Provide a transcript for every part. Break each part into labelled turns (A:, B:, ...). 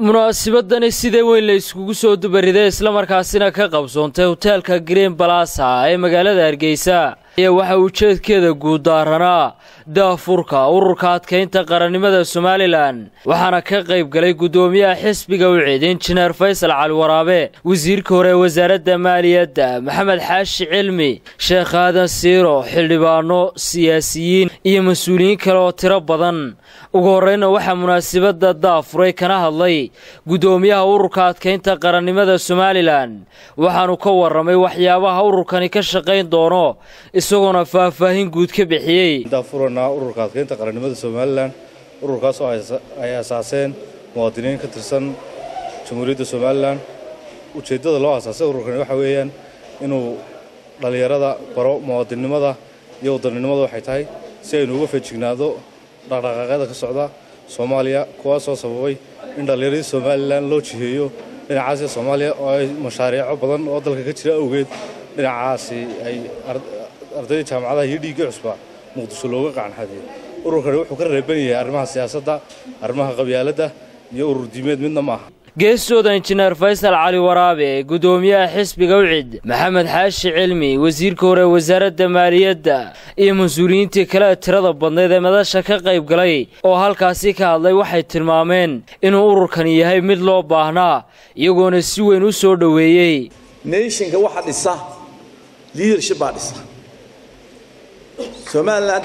A: munaasabadani sidee weyn la iskugu soo dubariday isla markaasina ka qabsoontay hoteelka Green Plaza ee magaalada Hargeysa ayaa waxa uu jeedkeeda guud daaranaa daafurka ururka adkeynta qarannimada Somaliland waxaana ka qayb galay gudoomiyaha xisbiga UCID Injineer Faysal Cali Waraabe wasiirka hore wasaaradda maaliyadda Maxamed Xaashi Cilmi Sheekh Aadan Siiro xildhibaano siyaasiyiin iyo mas'uuliyiin kale oo tiro badan ugu horreyn waxa munaasabada daafuray kana hadlay gudoomiyaha ururka adkeynta qarannimada Somaliland waxaanu ka waramay waxyaabaha ururkani ka shaqeyn doono isagoo faahfaahin guud ka bixiyay
B: daafurna ururka adkeynta qarannimada Somaliland ururkaas oo ay asaaseen muwaadiniin ka tirsan Jamhuuriyadda Somaliland ujeedada loo asaasay ururkan waxa weeyaan inuu dhalinyarada baro muwaadinimada iyo wadannimada waxay tahay si ay uga feejignaado dhaqdhaqaaqyada ka socda Soomaaliya kuwaas oo sababay in dhalinyarada Somaliland loo jiheeyo dhinacaas Soomaaliya oo ay mashaariic badan oo dalka ka jira awgeed dhinacaasi ay ardayda jaamacadaha iyo dhiigga cusba muqdisho looga qacan xadiyo ururkan wuxuu ka reeban yahay arrimaha siyaasadda arrimaha qabyaaladda iyo urur diimeed midna ma aha
A: geesooda Injineer Faysal Cali Waraabe gudoomiyaha xisbiga UCID Maxamed Xaashi Cilmi wasiirka hore wasaaradda maaliyadda iyo mas'uuliyiinta kale tirada badneed ee madasha ka qayb galay oo halkaasi ka hadlay waxay tilmaameen inuu ururkan yahay mid loo baahnaa iyagoona si weyn u soo dhaweeyay
C: nationka waxa dhisa leadership baa dhisa Somaliland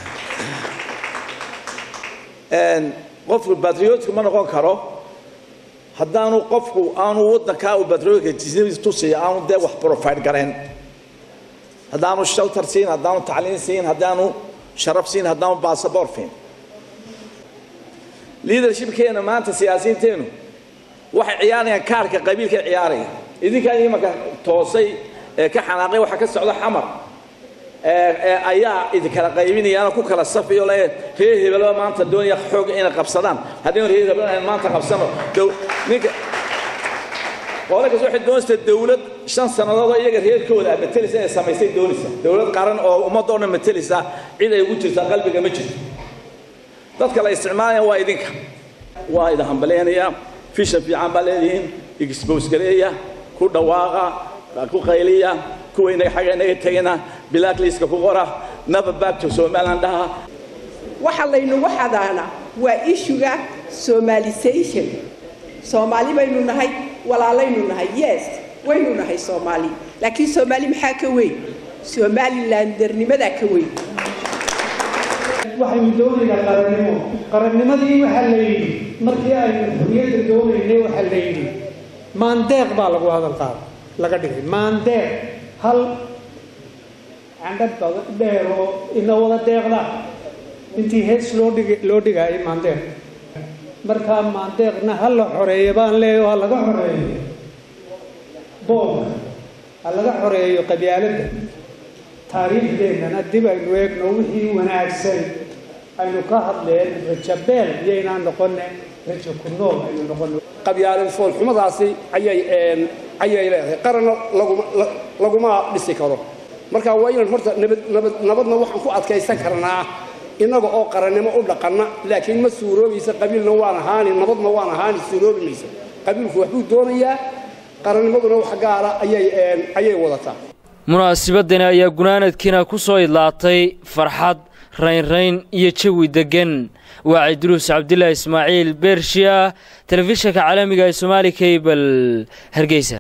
C: qofku patriotic ma noqon karo haddaanu qofku aanu wadanka u patriotic jismiis tusiyo aanu de wax profile garan haddaanu shelter siin haddaanu tacliin siin haddaanu sharaf siin haddaanu passport siin leadership keena maanta siyaasiyiinteenu waxay ciyaarayaan kaarka qabiilka ciyaaraya idinka imaka toosay ka xanaaqay waxa ka socda xamar ayaa idinkala qaybinayaan ku kala safiyo reer hebel maanta doonaya xoog inay qabsadaan haddii reer hebel maanta qabsano ninka qolka soo xiddoonsta dawlad 5 sanadood iyaga reerkooda metelisa ay samaysay dawlad qaran oo ummadoona metelisa cid ay ugu jirta qalbiga ma jirto dadka la isticmaalayaan waa idinka waa ida hambaleenaya fisha fiican baa leeyihiin expose gareeya ku dhawaaqa ku qayliya kuwayna xageena tagana blacklist ku qora never back to Somaliland
D: waxa laynu waxadaana waa issue-ga Somalization Soomaali baynu nahay walaalaynu nahay yes waynu nahay Soomaali laakiin Soomaali maxaa ka weyn Somaliland darnimada ka weyn
E: waxaynu doonaynaa qarannimadii waxa la yiri markii ay xorriyadda doonaynay waxa la yiri maandeeq baa lagu hadal qaad laga dhigay maandeeq hal عندك ديرو إنه ولا ديرنا أنتي هيس لودي جاي ماندير مركا ماندير نهلا حرية بان ليه وهلا حرية بوم هلا حرية قبيلة تاريخ دينا نديب الويك نوحي ونعكسين أنو كهر لين رجبال يينا نقولنا رجب كنول أنو نقولنا
F: قبيلة الفول حمد عصي عيا إلى قرن لقما بسكره marka waa inaan horta nabadna waxaan ku adkaysan karnaa inaga oo qarannimo u dhaqana laakiin ma suuroobaysa qabiilna waan ahaan nabadna waan ahaan suuroobaysa qabiilku wuxuu doonayaa qarannimaduna wax gaar ah ayay wadataa
A: munaasabadana ayaa gunaanadkiina ku soo idlaatay farxad rayn iyo jawi degan waa Idruus Cabdillah Ismaaciil Bershiya telefishinka caalamiga ee Somali Cable Hargeysa